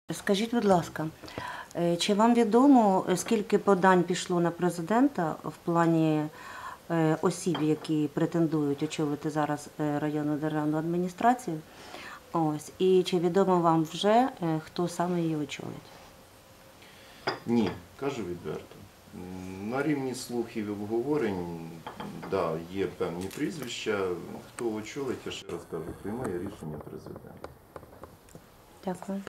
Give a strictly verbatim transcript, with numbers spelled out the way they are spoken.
Скажіть, будь ласка, чи вам відомо, скільки подань пішло на президента в плані осіб, які претендують очолити зараз районну державну адміністрацію? Ось. І чи відомо вам вже, хто саме її очолить? Ні, кажу відверто. На рівні слухів і обговорень, да, є певні прізвища. Хто очолить, я ще раз кажу, приймає рішення президент. Дякую.